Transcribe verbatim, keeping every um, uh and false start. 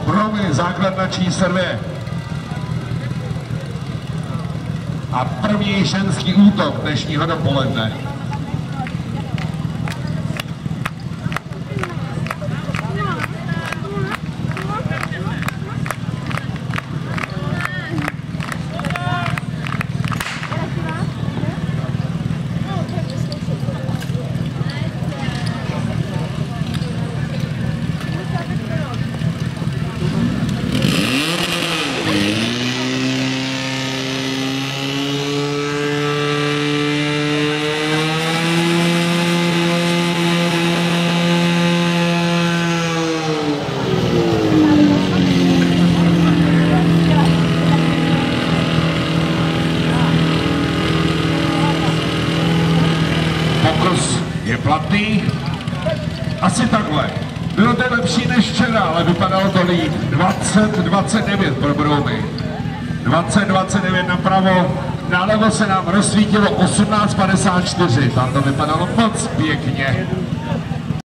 Bromy, základna číslo dvě. A první ženský útok dnešního dopoledne. Pokus je platný. Asi takhle. Bylo to lepší než včera, ale vypadalo to líp. dvacet dvacet devět pro Bromy. dvacet dvacet devět napravo. Nalevo se nám rozsvítilo osmnáct padesát čtyři. Tam to vypadalo moc pěkně.